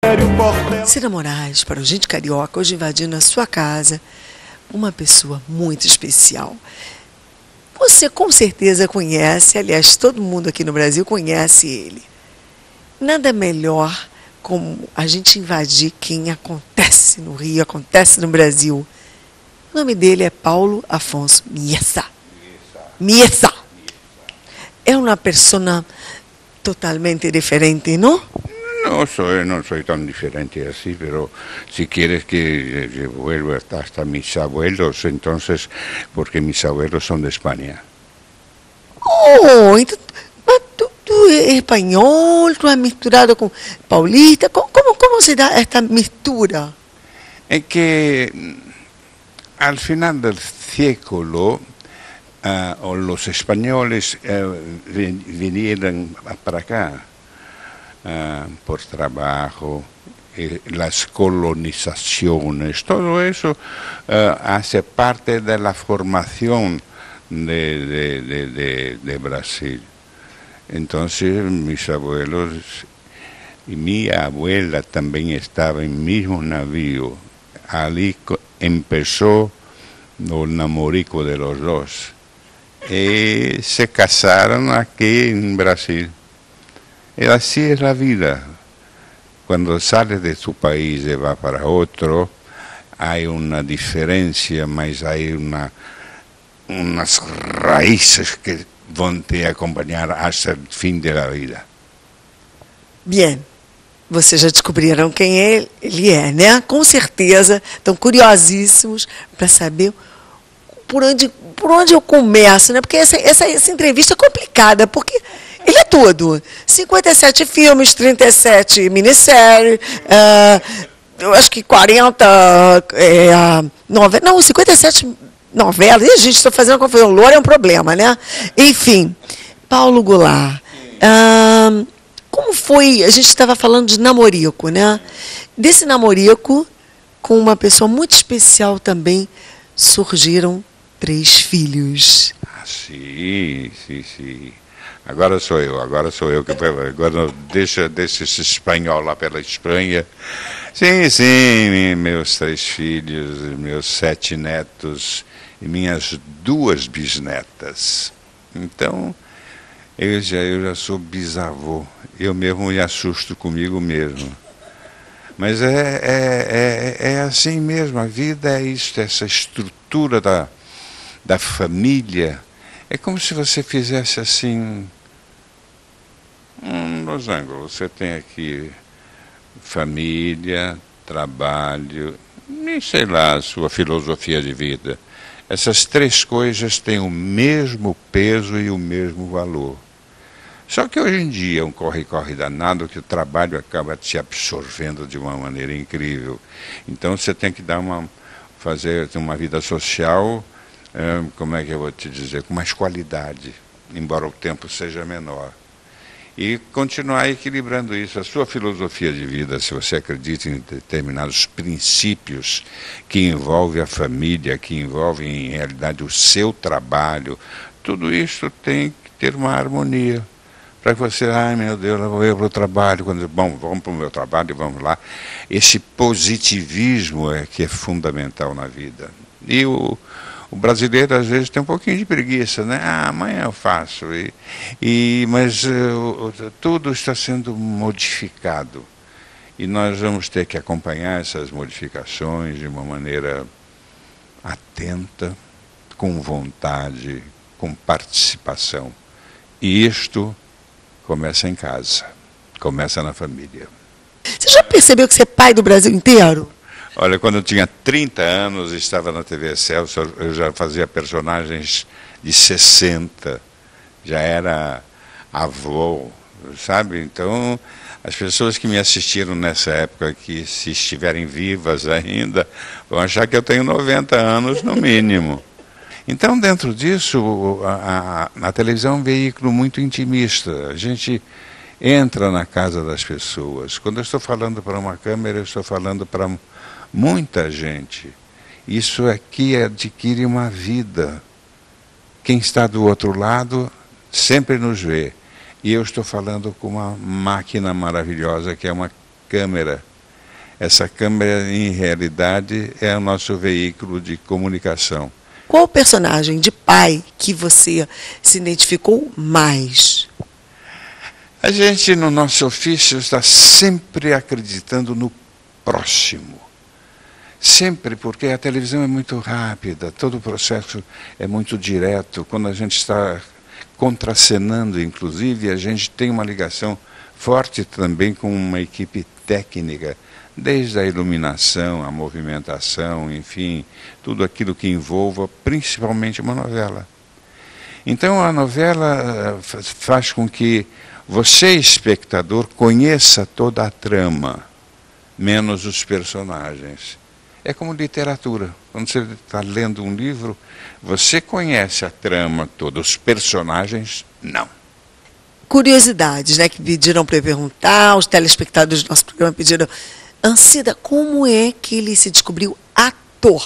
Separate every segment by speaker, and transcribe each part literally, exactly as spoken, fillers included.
Speaker 1: Rogério Portela.
Speaker 2: Cira Moraes, para o Gente Carioca, hoje invadindo a sua casa, uma pessoa muito especial. Você com certeza conhece, aliás, todo mundo aqui no Brasil conhece ele. Nada melhor como a gente invadir quem acontece no Rio, acontece no Brasil. O nome dele é Paulo Afonso Miesa. Miesa. É uma pessoa totalmente diferente, não?
Speaker 3: No soy, no soy tan diferente así, pero si quieres que yo vuelva hasta mis abuelos, entonces, porque mis abuelos son de España.
Speaker 2: Oh, então, mas tu, tu é espanhol, tu é misturado com paulista, como, como se dá esta mistura?
Speaker 3: Es que al final del século, uh, los españoles uh, vinieron para acá. Uh, por trabajo, eh, las colonizaciones, todo eso uh, hace parte de la formación de, de, de, de, de Brasil. Entonces mis abuelos y mi abuela también estaba en el mismo navío. Allí empezó el namorico de los dos. Y se casaron aquí en Brasil. Y así es la vida. Cuando sales de tu país y vas para otro, hay una diferencia, mas hay una, unas raíces que van te acompañar hasta el fin de la vida.
Speaker 2: Bien, vocês já descobriram quem ele é, né? Com certeza, estão curiosíssimos para saber por onde, por onde eu começo, né? Porque essa, essa, essa entrevista é complicada, porque ele é tudo. cinquenta e sete filmes, trinta e sete minisséries, uh, eu acho que quarenta é, novelas, não, cinquenta e sete novelas. Ih, gente, estou fazendo confusão. Loura é um problema, né? Enfim, Paulo Goulart. Uh, como foi, a gente estava falando de namorico, né? Desse namorico, com uma pessoa muito especial também, surgiram três filhos.
Speaker 3: Ah, sim, sim, sim. Agora sou eu, agora sou eu que agora deixa, deixa esse espanhol lá pela Espanha. Sim, sim, meus três filhos, meus sete netos e minhas duas bisnetas. Então, eu já, eu já sou bisavô. Eu mesmo me assusto comigo mesmo. Mas é, é, é, é assim mesmo, a vida é isso, essa estrutura da, da família. É como se você fizesse assim, um losango. Você tem aqui família, trabalho, e sei lá, a sua filosofia de vida. Essas três coisas têm o mesmo peso e o mesmo valor. Só que hoje em dia é um corre-corre danado que o trabalho acaba te absorvendo de uma maneira incrível. Então você tem que dar uma, fazer uma vida social, é, como é que eu vou te dizer, com mais qualidade, embora o tempo seja menor. E continuar equilibrando isso. A sua filosofia de vida, se você acredita em determinados princípios que envolvem a família, que envolvem em realidade o seu trabalho, tudo isso tem que ter uma harmonia. Para que você, ai meu Deus, eu vou para o trabalho, quando, bom, vamos para o meu trabalho e vamos lá. Esse positivismo é que é fundamental na vida. E o, o brasileiro às vezes tem um pouquinho de preguiça, né? Ah, amanhã eu faço. E, e, mas uh, tudo está sendo modificado. E nós vamos ter que acompanhar essas modificações de uma maneira atenta, com vontade, com participação. E isto começa em casa, começa na família.
Speaker 2: Você já percebeu que você é pai do Brasil inteiro?
Speaker 3: Olha, quando eu tinha trinta anos, estava na T V Excelsior, eu já fazia personagens de sessenta, já era avô, sabe? Então, as pessoas que me assistiram nessa época, que se estiverem vivas ainda, vão achar que eu tenho noventa anos no mínimo. Então, dentro disso, a, a, a televisão é um veículo muito intimista. A gente entra na casa das pessoas. Quando eu estou falando para uma câmera, eu estou falando para muita gente. Isso aqui adquire uma vida. Quem está do outro lado sempre nos vê. E eu estou falando com uma máquina maravilhosa, que é uma câmera. Essa câmera, em realidade, é o nosso veículo de comunicação.
Speaker 2: Qual personagem de pai que você se identificou mais?
Speaker 3: A gente, no nosso ofício, está sempre acreditando no próximo. Sempre, porque a televisão é muito rápida, todo o processo é muito direto. Quando a gente está contracenando, inclusive, a gente tem uma ligação forte também com uma equipe técnica, desde a iluminação, a movimentação, enfim, tudo aquilo que envolva principalmente uma novela. Então a novela faz com que você, espectador, conheça toda a trama, menos os personagens. É como literatura. Quando você está lendo um livro, você conhece a trama toda, os personagens, não.
Speaker 2: Curiosidades, né, que pediram para eu perguntar, os telespectadores do nosso programa pediram. Ancida, como é que ele se descobriu ator?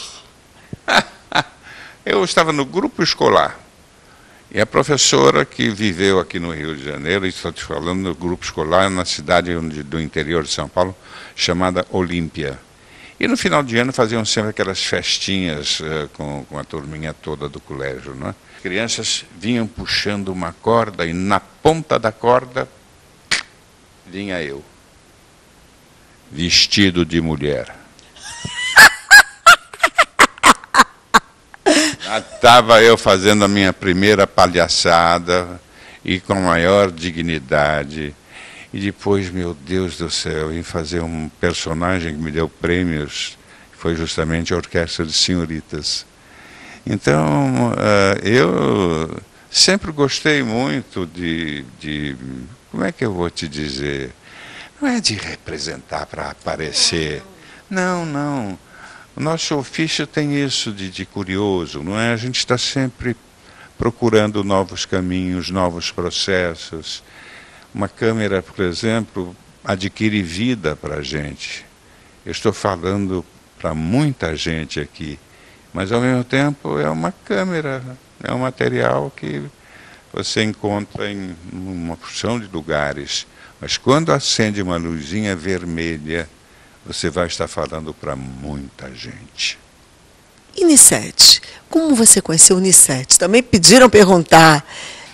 Speaker 3: Eu estava no grupo escolar. E a professora que viveu aqui no Rio de Janeiro, estou te falando no grupo escolar, na cidade do interior de São Paulo, chamada Olímpia. E no final de ano faziam sempre aquelas festinhas uh, com, com a turminha toda do colégio, não é? Crianças vinham puxando uma corda e na ponta da corda vinha eu, vestido de mulher. Estava eu fazendo a minha primeira palhaçada e com a maior dignidade. E depois, meu Deus do céu, vim fazer um personagem que me deu prêmios, que foi justamente a Orquestra de Senhoritas. Então, uh, eu sempre gostei muito de, de... Como é que eu vou te dizer? Não é de representar para aparecer. Não, não. O nosso ofício tem isso de, de curioso, não é? A gente está sempre procurando novos caminhos, novos processos. Uma câmera, por exemplo, adquire vida para a gente. Eu estou falando para muita gente aqui, mas ao mesmo tempo é uma câmera, é um material que você encontra em uma porção de lugares. Mas quando acende uma luzinha vermelha, você vai estar falando para muita gente.
Speaker 2: Unicete, como você conheceu o Unicete? Também pediram perguntar.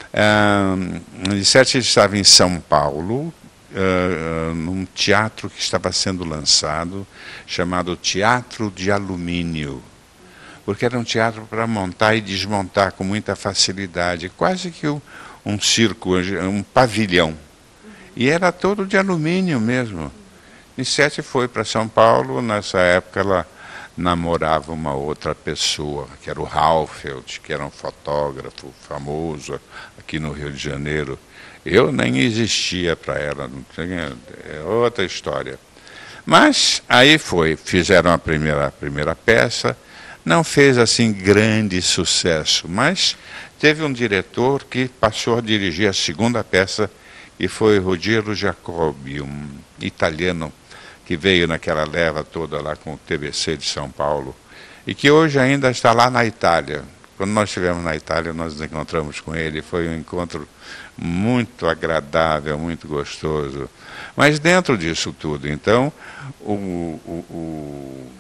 Speaker 3: Uh, Unicete estava em São Paulo, uh, uh, num teatro que estava sendo lançado, chamado Teatro de Alumínio, porque era um teatro para montar e desmontar com muita facilidade, quase que um, um circo, um pavilhão. E era todo de alumínio mesmo. Unicete foi para São Paulo, nessa época ela namorava uma outra pessoa, que era o Halfeld, que era um fotógrafo famoso aqui no Rio de Janeiro. Eu nem existia para ela, não tinha, é outra história. Mas aí foi, fizeram a primeira, a primeira peça, não fez assim grande sucesso, mas teve um diretor que passou a dirigir a segunda peça, e foi Ruggiero Jacobi, um italiano que veio naquela leva toda lá com o T B C de São Paulo, e que hoje ainda está lá na Itália. Quando nós estivemos na Itália, nós nos encontramos com ele, foi um encontro muito agradável, muito gostoso. Mas dentro disso tudo, então, o, o, o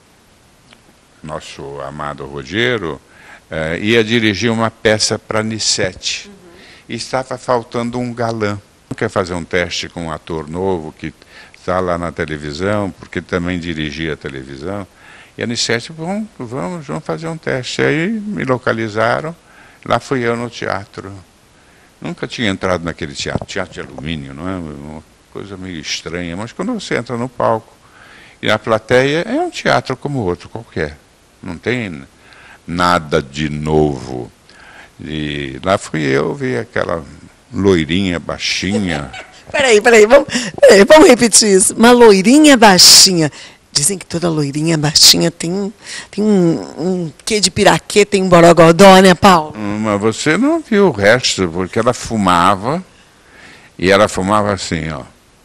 Speaker 3: nosso amado Ruggiero eh, ia dirigir uma peça para Unicete, uhum. E estava faltando um galã. Quer fazer um teste com um ator novo que está lá na televisão, porque também dirigia a televisão. E a Unicete, bom, vamos, vamos fazer um teste. Aí me localizaram, lá fui eu no teatro. Nunca tinha entrado naquele teatro, teatro de alumínio, não é? Uma coisa meio estranha, mas quando você entra no palco e na plateia, é um teatro como outro qualquer. Não tem nada de novo. E lá fui eu, vi aquela loirinha baixinha.
Speaker 2: Peraí, peraí, vamos, peraí, vamos repetir isso. Uma loirinha baixinha. Dizem que toda loirinha baixinha tem, tem um, um quê de piraquê, tem um borogodó, né, Paulo?
Speaker 3: Mas você não viu o resto, porque ela fumava, e ela fumava assim, ó.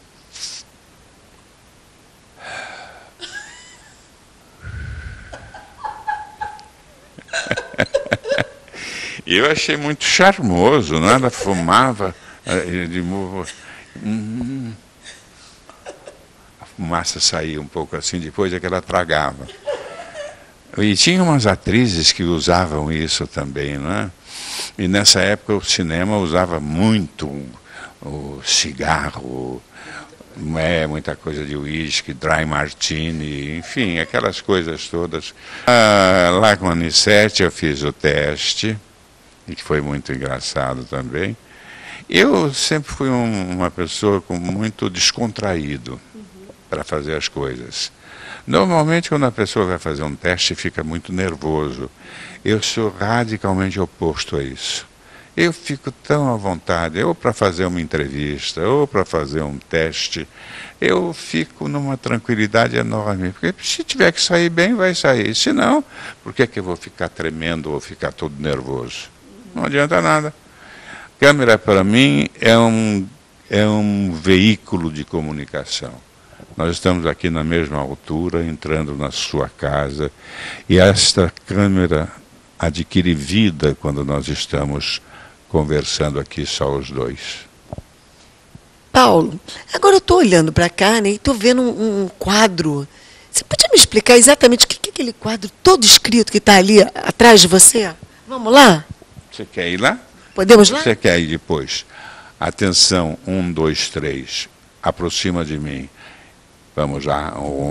Speaker 3: E eu achei muito charmoso, não? Ela fumava de novo, fumaça saía um pouco assim, depois é que ela tragava. E tinha umas atrizes que usavam isso também, não é? E nessa época o cinema usava muito o cigarro, é, muita coisa de uísque, dry martini, enfim, aquelas coisas todas. Ah, lá com a Anissete eu fiz o teste, e que foi muito engraçado também. Eu sempre fui um, uma pessoa com muito descontraído para fazer as coisas. Normalmente, quando a pessoa vai fazer um teste, fica muito nervoso. Eu sou radicalmente oposto a isso. Eu fico tão à vontade, ou para fazer uma entrevista, ou para fazer um teste, eu fico numa tranquilidade enorme. Porque se tiver que sair bem, vai sair. Se não, por que, que eu vou ficar tremendo ou ficar todo nervoso? Não adianta nada. Câmera, para mim, é um, é um veículo de comunicação. Nós estamos aqui na mesma altura, entrando na sua casa, e esta câmera adquire vida quando nós estamos conversando aqui só os dois.
Speaker 2: Paulo, agora eu estou olhando para cá, né, e estou vendo um, um quadro. Você podia me explicar exatamente o que é aquele quadro todo escrito que está ali atrás de você? Vamos lá?
Speaker 3: Você quer ir lá?
Speaker 2: Podemos lá?
Speaker 3: Você quer ir depois? Atenção, um, dois, três. Aproxima de mim. Vamos lá.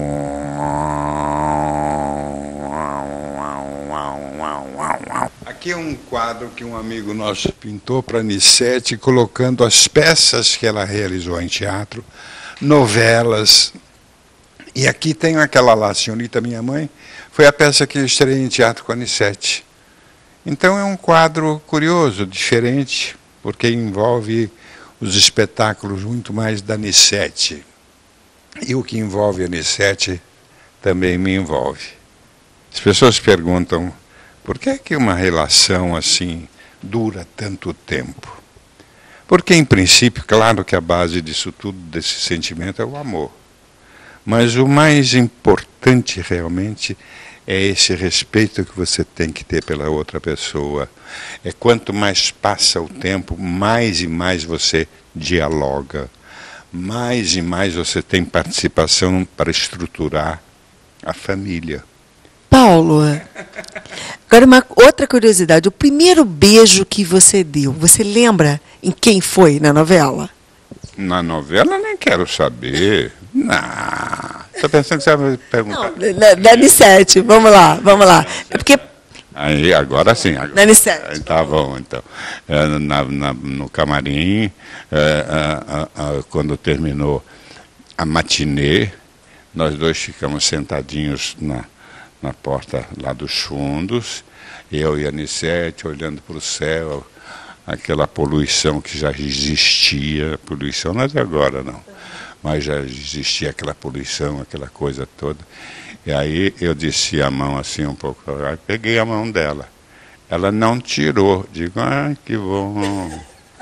Speaker 3: Aqui é um quadro que um amigo nosso pintou para a Anissete, colocando as peças que ela realizou em teatro, novelas. E aqui tem aquela lá, Senhorita Minha Mãe, foi a peça que eu estreiei em teatro com a Anissete. Então é um quadro curioso, diferente, porque envolve os espetáculos muito mais da Anissete. E o que envolve a Anissete também me envolve. As pessoas perguntam, por que é que uma relação assim dura tanto tempo? Porque, em princípio, claro que a base disso tudo, desse sentimento, é o amor. Mas o mais importante realmente é esse respeito que você tem que ter pela outra pessoa. É quanto mais passa o tempo, mais e mais você dialoga. Mais e mais você tem participação para estruturar a família.
Speaker 2: Paulo, agora uma outra curiosidade. O primeiro beijo que você deu, você lembra em quem foi na novela?
Speaker 3: Na novela nem quero saber. Não. Estou pensando que você vai perguntar.
Speaker 2: Não, da, da Anissete, vamos lá, vamos lá. É porque...
Speaker 3: Aí, agora sim. Agora,
Speaker 2: da Anissete.
Speaker 3: Tá bom, então. É, na, na, no camarim, é, é, é, quando terminou a matinê, nós dois ficamos sentadinhos na, na porta lá dos fundos, eu e a Anissete olhando para o céu, aquela poluição que já existia, poluição não é de agora não, mas já existia aquela poluição, aquela coisa toda. E aí eu desci a mão assim um pouco, aí peguei a mão dela. Ela não tirou, digo, ah, que bom.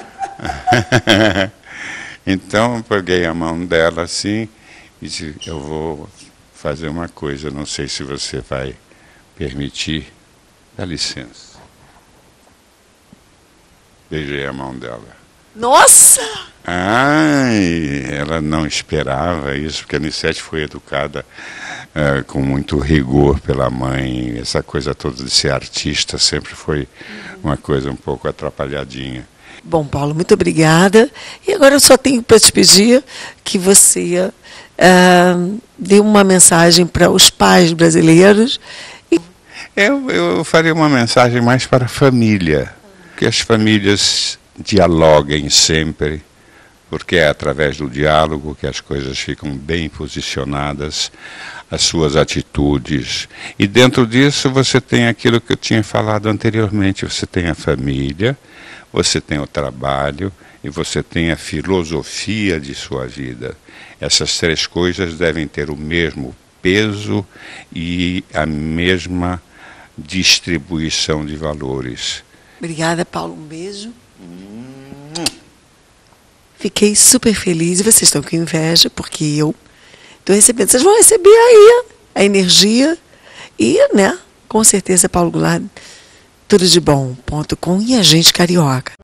Speaker 3: Então eu peguei a mão dela assim e disse, eu vou fazer uma coisa, não sei se você vai permitir, dá licença. Beijei a mão dela.
Speaker 2: Nossa!
Speaker 3: Ai, ela não esperava isso, porque a Anissete foi educada é, com muito rigor pela mãe. Essa coisa toda de ser artista sempre foi uma coisa um pouco atrapalhadinha.
Speaker 2: Bom, Paulo, muito obrigada. E agora eu só tenho para te pedir que você uh, dê uma mensagem para os pais brasileiros. E...
Speaker 3: Eu, eu faria uma mensagem mais para a família, que as famílias dialoguem sempre, porque é através do diálogo que as coisas ficam bem posicionadas, as suas atitudes. E dentro disso você tem aquilo que eu tinha falado anteriormente, você tem a família, você tem o trabalho e você tem a filosofia de sua vida. Essas três coisas devem ter o mesmo peso e a mesma distribuição de valores.
Speaker 2: Obrigada, Paulo. Um beijo. Fiquei super feliz e vocês estão com inveja, porque eu estou recebendo. Vocês vão receber aí a energia e, né, com certeza, Paulo Goulart, tudo de bom ponto com e a gente carioca.